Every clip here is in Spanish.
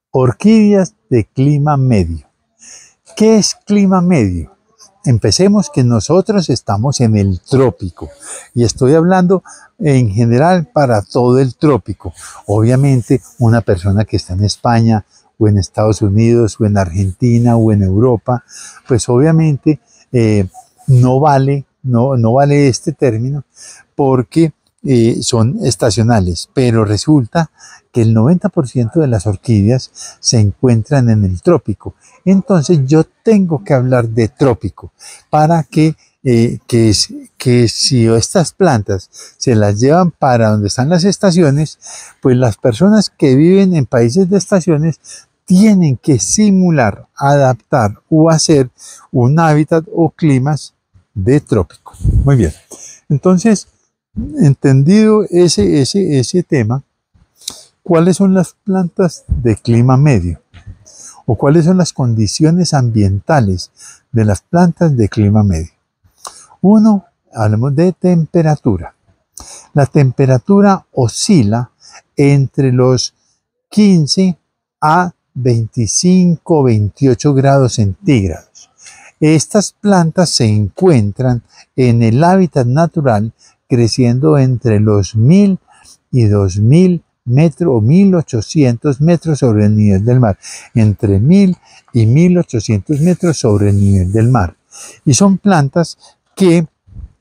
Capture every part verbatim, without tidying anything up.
Orquídeas de clima medio. ¿Qué es clima medio? Empecemos que nosotros estamos en el trópico y estoy hablando en general para todo el trópico. Obviamente una persona que está en España o en Estados Unidos o en Argentina o en Europa, pues obviamente eh, no vale, no, no vale este término porque eh, son estacionales, pero resulta que el noventa por ciento de las orquídeas se encuentran en el trópico. Entonces yo tengo que hablar de trópico para que, eh, que, que si estas plantas se las llevan para donde están las estaciones, pues las personas que viven en países de estaciones tienen que simular, adaptar o hacer un hábitat o climas de trópico. Muy bien. Entonces, entendido ese, ese, ese tema, ¿cuáles son las plantas de clima medio? ¿O cuáles son las condiciones ambientales de las plantas de clima medio? Uno, hablamos de temperatura. La temperatura oscila entre los quince a veinticinco, veintiocho grados centígrados. Estas plantas se encuentran en el hábitat natural creciendo entre los mil y dos mil metros o mil ochocientos metros sobre el nivel del mar, entre mil y mil ochocientos metros sobre el nivel del mar. Y son plantas que eh,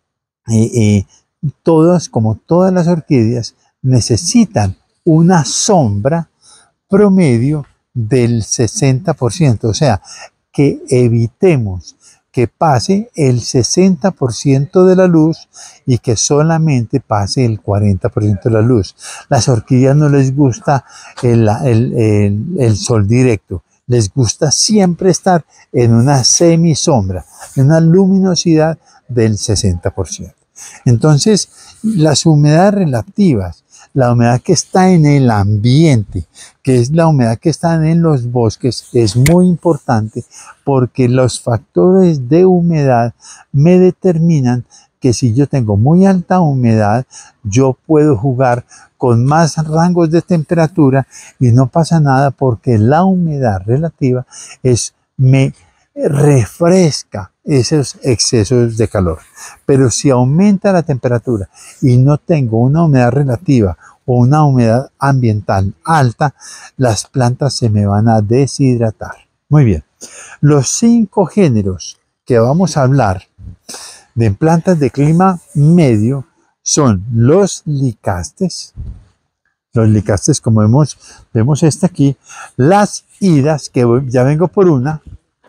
eh, todas, como todas las orquídeas, necesitan una sombra promedio del sesenta por ciento, o sea, que evitemos que pase el sesenta por ciento de la luz y que solamente pase el cuarenta por ciento de la luz. Las orquídeas no les gusta el, el, el, el sol directo, les gusta siempre estar en una semisombra, en una luminosidad del sesenta por ciento. Entonces, las humedades relativas, la humedad que está en el ambiente, que es la humedad que está en los bosques, es muy importante porque los factores de humedad me determinan que si yo tengo muy alta humedad, yo puedo jugar con más rangos de temperatura y no pasa nada porque la humedad relativa es, me refresca esos excesos de calor. Pero si aumenta la temperatura y no tengo una humedad relativa o una humedad ambiental alta, las plantas se me van a deshidratar. Muy bien. Los cinco géneros que vamos a hablar de plantas de clima medio son los licastes, los licastes como vemos, vemos este aquí, las idas, que ya vengo por una,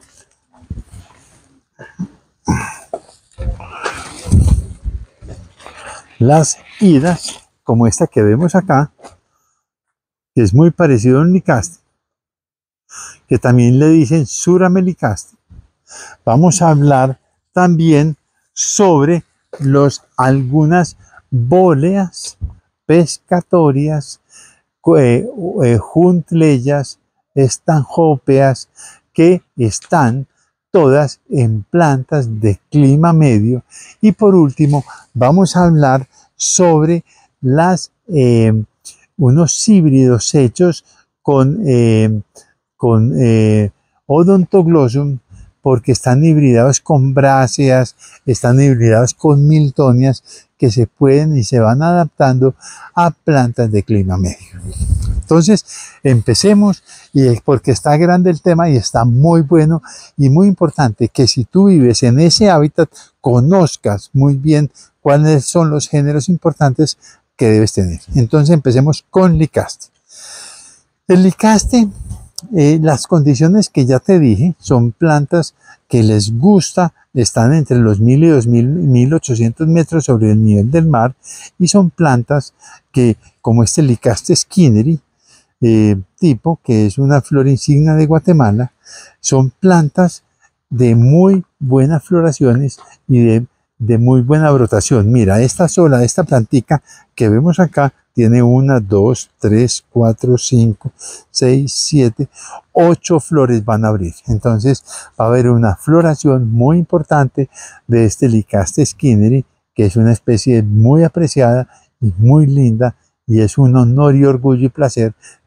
las idas, como esta que vemos acá, que es muy parecido a un licaste, que también le dicen suramelicaste. Vamos a hablar también sobre los, algunas bóleas pescatorias, eh, eh, juntleyas, estanjópeas, que están todas en plantas de clima medio. Y por último, vamos a hablar sobre las, eh, unos híbridos hechos con, eh, con eh, Odontoglossum, porque están hibridados con bráceas, están hibridados con miltonias, que se pueden y se van adaptando a plantas de clima medio. Entonces, empecemos, y porque está grande el tema y está muy bueno y muy importante que si tú vives en ese hábitat, conozcas muy bien cuáles son los géneros importantes que debes tener. Entonces, empecemos con licaste. El licaste, eh, las condiciones que ya te dije, son plantas que les gusta, están entre los mil y dos mil, mil ochocientos metros sobre el nivel del mar, y son plantas que, como este licaste skinneri, eh, tipo, que es una flor insignia de Guatemala, son plantas de muy buenas floraciones y de, de muy buena brotación. Mira, esta sola, esta plantica que vemos acá, tiene una, dos, tres, cuatro, cinco, seis, siete, ocho flores van a abrir. Entonces va a haber una floración muy importante de este licaste skinneri, que es una especie muy apreciada y muy linda, y es un honor y orgullo y placer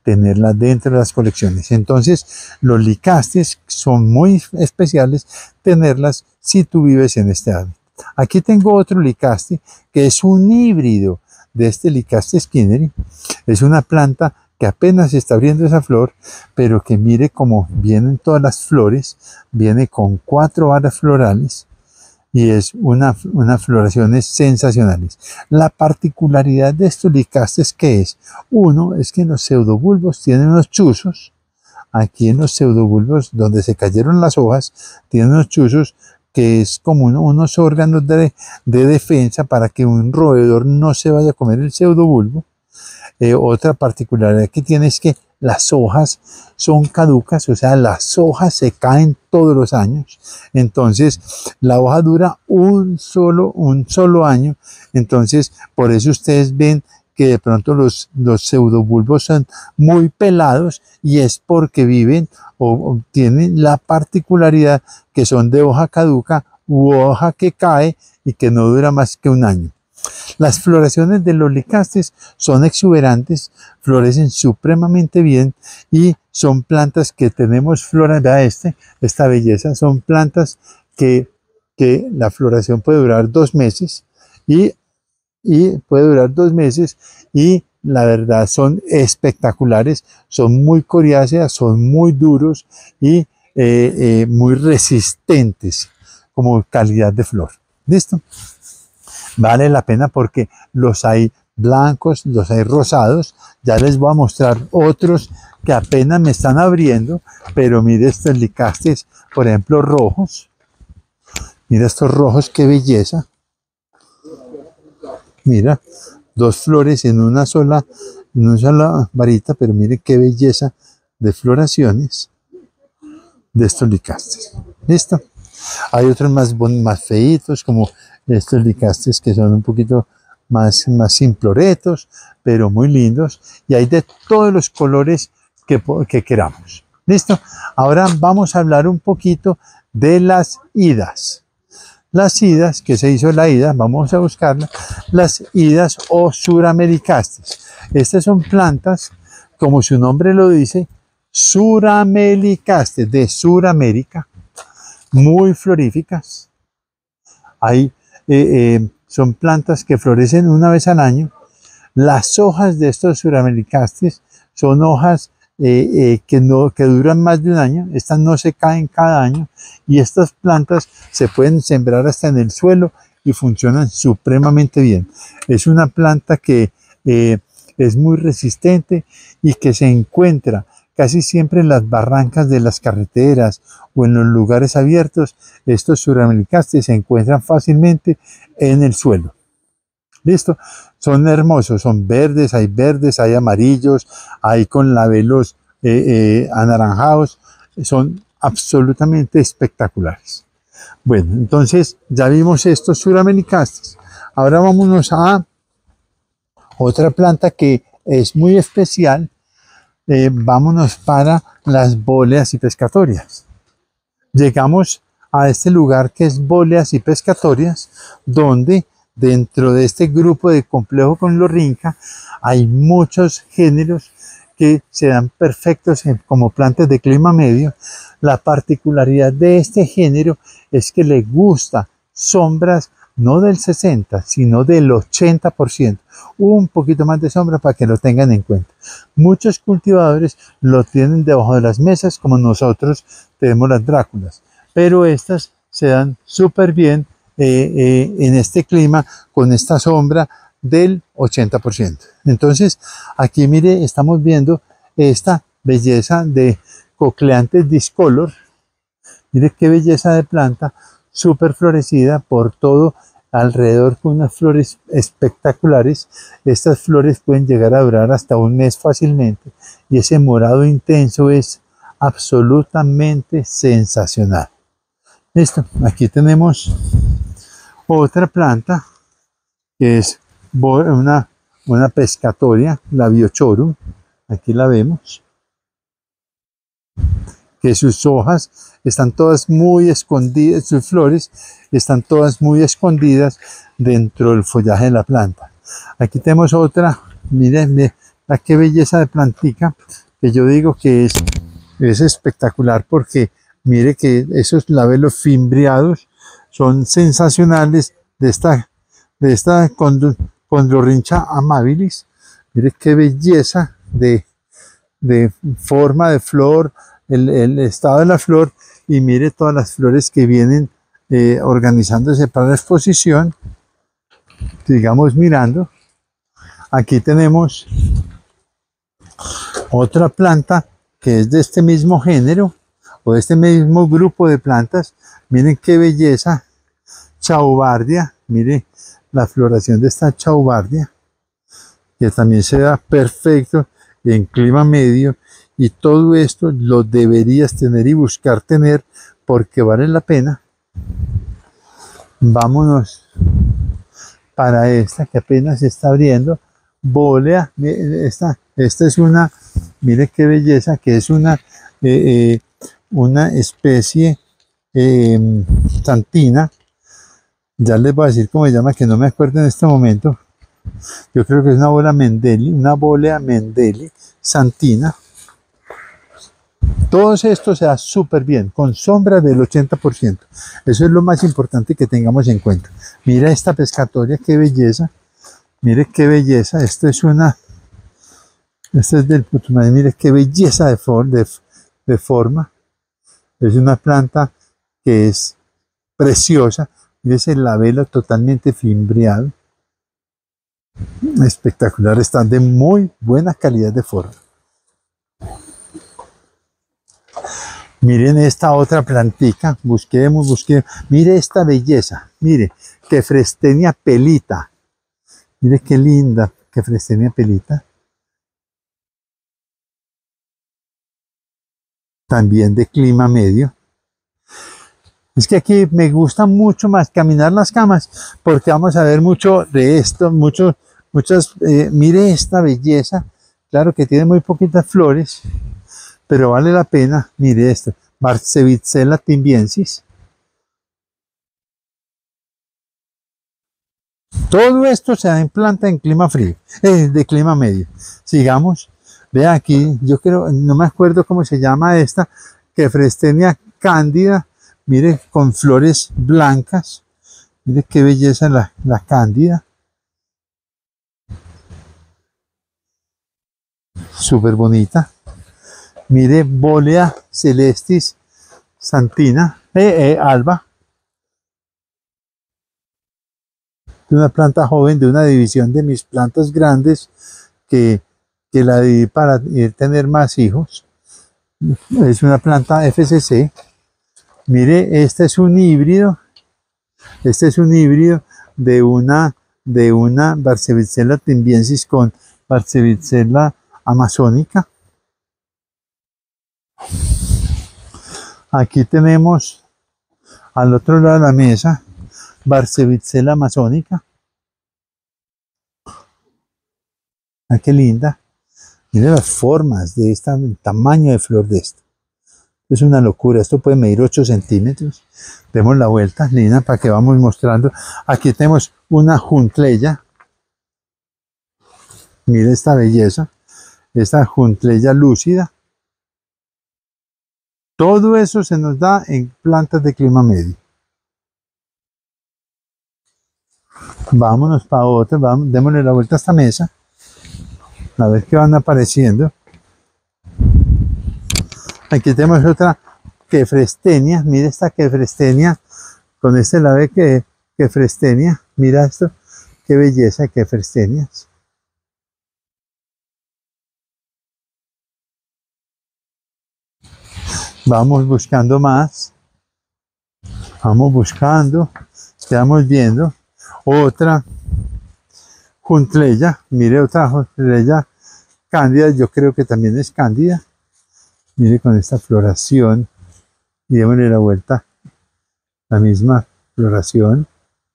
tenerlas dentro de las colecciones. Entonces, los licastes son muy especiales tenerlas si tú vives en este hábitat. Aquí tengo otro licaste que es un híbrido de este licaste skinneri. Es una planta que apenas está abriendo esa flor, pero que mire cómo vienen todas las flores, viene con cuatro varas florales y es una, unas floraciones sensacionales. La particularidad de estos licastes que es, uno, es que en los pseudobulbos tienen unos chuzos, aquí en los pseudobulbos donde se cayeron las hojas, tienen unos chuzos que es como uno, unos órganos de, de defensa para que un roedor no se vaya a comer el pseudobulbo. Eh, otra particularidad que tiene es que las hojas son caducas, o sea, las hojas se caen todos los años. Entonces, la hoja dura un solo, un solo año. Entonces, por eso ustedes ven que de pronto los, los pseudobulbos son muy pelados y es porque viven o, o tienen la particularidad que son de hoja caduca u hoja que cae y que no dura más que un año. Las floraciones de los licastes son exuberantes, florecen supremamente bien y son plantas que tenemos flora, vea este, esta belleza, son plantas que, que la floración puede durar dos meses y, y puede durar dos meses y la verdad son espectaculares, son muy coriáceas, son muy duros y eh, eh, muy resistentes como calidad de flor. ¿Listo? Vale la pena porque los hay blancos, los hay rosados. Ya les voy a mostrar otros que apenas me están abriendo, pero mire estos licastes, por ejemplo, rojos. Mira estos rojos, qué belleza. Mira, dos flores en una sola, en una sola varita, pero mire qué belleza de floraciones de estos licastes. ¿Listo? Hay otros más, más feitos, como estos licastes que son un poquito más, más simploretos, pero muy lindos. Y hay de todos los colores que, que queramos. ¿Listo? Ahora vamos a hablar un poquito de las idas. Las idas, que se hizo la ida, vamos a buscarla. Las idas o suramericastes. Estas son plantas, como su nombre lo dice, suramericastes, de Suramérica. Muy floríficas. Hay, eh, eh, son plantas que florecen una vez al año. Las hojas de estos suramericastes son hojas eh, eh, que, no, que duran más de un año. Estas no se caen cada año y estas plantas se pueden sembrar hasta en el suelo y funcionan supremamente bien. Es una planta que eh, es muy resistente y que se encuentra casi siempre en las barrancas de las carreteras o en los lugares abiertos. Estos suramericastes se encuentran fácilmente en el suelo. ¿Listo? Son hermosos, son verdes, hay verdes, hay amarillos, hay con labelos eh, eh, anaranjados, son absolutamente espectaculares. Bueno, entonces ya vimos estos suramericastes. Ahora vámonos a otra planta que es muy especial. Eh, vámonos para las bóleas y pescatorias. Llegamos a este lugar que es bóleas y pescatorias, donde dentro de este grupo de complejo con lorrinca hay muchos géneros que se dan perfectos en, como plantas de clima medio. La particularidad de este género es que le gusta sombras no del sesenta, sino del ochenta por ciento. Un poquito más de sombra para que lo tengan en cuenta. Muchos cultivadores lo tienen debajo de las mesas, como nosotros tenemos las dráculas, pero estas se dan súper bien eh, eh, en este clima con esta sombra del ochenta por ciento. Entonces, aquí mire, estamos viendo esta belleza de Cocleantes discolor. Mire qué belleza de planta, súper florecida por todo alrededor con unas flores espectaculares. Estas flores pueden llegar a durar hasta un mes fácilmente y ese morado intenso es absolutamente sensacional. Listo, aquí tenemos otra planta que es una, una pescatoria, la Biochorum. Aquí la vemos, que sus hojas están todas muy escondidas, sus flores están todas muy escondidas dentro del follaje de la planta. Aquí tenemos otra, miren, a qué belleza de plantica, que yo digo que es, es espectacular porque mire que esos labelos fimbriados son sensacionales de esta, de esta Condorrincha amabilis. Mire qué belleza de, de forma de flor, el, el estado de la flor, y mire todas las flores que vienen eh, organizándose para la exposición. Sigamos mirando. Aquí tenemos otra planta que es de este mismo género o de este mismo grupo de plantas. Miren qué belleza, chauvardia. Mire la floración de esta chauvardia, que también se da perfecto en clima medio, y todo esto lo deberías tener y buscar tener porque vale la pena. Vámonos para esta que apenas se está abriendo, Bolea. Esta, esta es una, mire qué belleza, que es una, eh, eh, una especie eh, santina. Ya les voy a decir cómo se llama, que no me acuerdo en este momento. Yo creo que es una bola Mendeli, una Bolea Mendeli santina. Todo esto se da súper bien, con sombra del ochenta por ciento. Eso es lo más importante que tengamos en cuenta. Mira esta pescatoria, qué belleza. Mire qué belleza. Esto es una... Este es del Putumayo. Mire qué belleza de, for, de, de forma. Es una planta que es preciosa. Mire ese labelo totalmente fimbriado. Espectacular. Están de muy buena calidad de forma. Miren esta otra plantica, busquemos, busquemos. Mire esta belleza, mire, Quefrestenia pelita. Mire qué linda Quefrestenia pelita. También de clima medio. Es que aquí me gusta mucho más caminar las camas, porque vamos a ver mucho de esto, mucho, muchas, eh, mire esta belleza. Claro que tiene muy poquitas flores, pero vale la pena. Mire esto, Barcevicella timbiensis. Todo esto se da en planta en clima frío, eh, de clima medio. Sigamos. Vea aquí, yo creo, no me acuerdo cómo se llama esta, Quefrestenia cándida. Mire, con flores blancas. Mire qué belleza la, la cándida. Súper bonita. Mire, Bolea celestis santina, eh, eh, alba. De una planta joven, de una división de mis plantas grandes, que, que la dividí para ir tener más hijos. Es una planta F C C. Mire, este es un híbrido. Este es un híbrido de una, de una Barcevicella timbiensis con Barcevicella amazónica. Aquí tenemos al otro lado de la mesa Barcevicella amazónica. Ah, qué linda. Mire las formas de este tamaño de flor de esto. Es una locura. Esto puede medir ocho centímetros. Demos la vuelta, Lina, para que vamos mostrando. Aquí tenemos una Juntleya. Mire esta belleza. Esta Juntleya lúcida. Todo eso se nos da en plantas de clima medio. Vámonos para otra. Vamos, démosle la vuelta a esta mesa. A ver qué van apareciendo. Aquí tenemos otra Quefrestenia. Mira esta Quefrestenia con este lave que Quefrestenia. Mira esto, qué belleza Quefrestenias. Vamos buscando más. Vamos buscando. Estamos viendo otra Juntleya. Mire otra Juntleya cándida. Yo creo que también es cándida. Mire con esta floración. Y démosle la vuelta. La misma floración.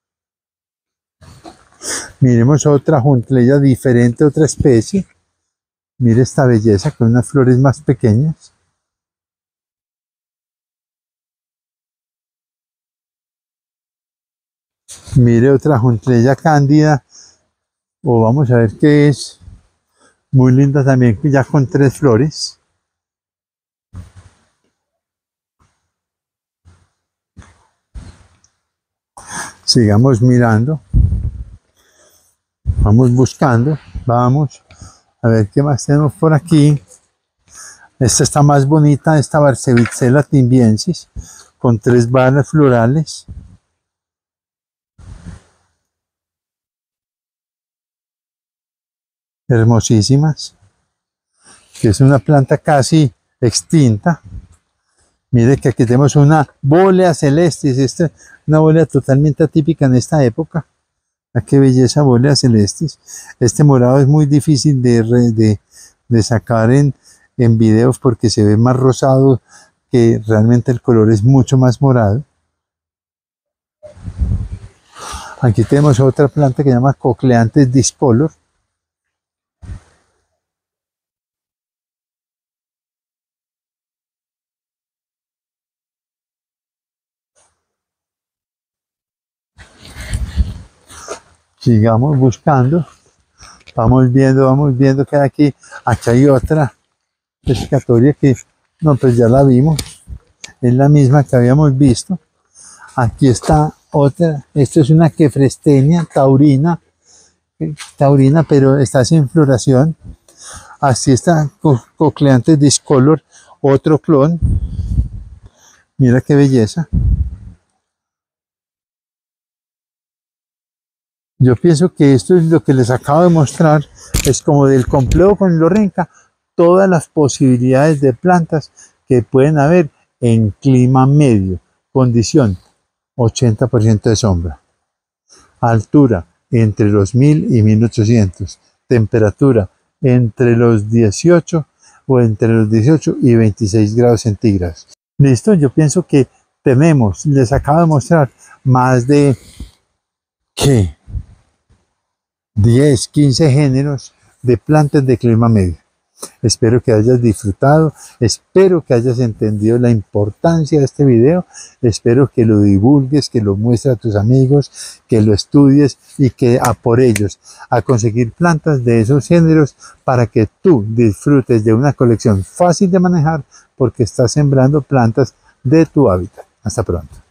Miremos otra Juntleya diferente, otra especie. Mire esta belleza con unas flores más pequeñas. Mire otra Juntleya cándida. O vamos a ver qué es. Muy linda también, ya con tres flores. Sigamos mirando. Vamos buscando. Vamos a ver qué más tenemos por aquí. Esta está más bonita, esta Barcevixella timbiensis, con tres balas florales. Hermosísimas. Que es una planta casi extinta. Mire que aquí tenemos una Bolea celestis. Esta es una bolea totalmente atípica en esta época. Ah, qué belleza, Bolea celestis. Este morado es muy difícil de, de, de sacar en, en videos porque se ve más rosado, que realmente el color es mucho más morado. Aquí tenemos otra planta que se llama Cochleanthus discolor. Sigamos buscando. Vamos viendo, vamos viendo que aquí, aquí hay otra pescatoria que, no, pues ya la vimos. Es la misma que habíamos visto. Aquí está otra. Esto es una Quefrestenia taurina. Taurina, pero está sin floración. Así está Cochleanthus discolor, otro clon. Mira qué belleza. Yo pienso que esto es lo que les acabo de mostrar, es como del complejo con el Orrenca, todas las posibilidades de plantas que pueden haber en clima medio. Condición, ochenta por ciento de sombra. Altura, entre los mil y mil ochocientos. Temperatura, entre los dieciocho o entre los dieciocho y veintiséis grados centígrados. Listo, yo pienso que tenemos, les acabo de mostrar más de, ¿qué? diez, quince géneros de plantas de clima medio. Espero que hayas disfrutado, espero que hayas entendido la importancia de este video, espero que lo divulgues, que lo muestres a tus amigos, que lo estudies y que a por ellos, a conseguir plantas de esos géneros para que tú disfrutes de una colección fácil de manejar porque estás sembrando plantas de tu hábitat. Hasta pronto.